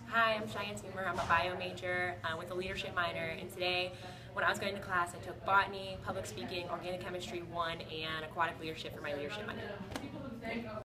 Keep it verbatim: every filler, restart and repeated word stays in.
Hi, I'm Cheyenne Toomer. I'm a bio major uh, with a leadership minor, and today when I was going to class I took botany, public speaking, organic chemistry one, and aquatic leadership for my leadership minor.